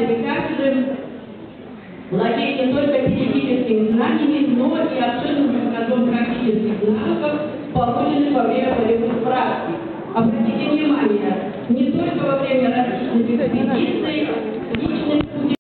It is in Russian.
преподаватели кафедры владеют не только теоретическими знаниями, но и обширным багажом практических навыков, полученных во время полевых практик. Обратите внимание, не только во время различных экспедиций,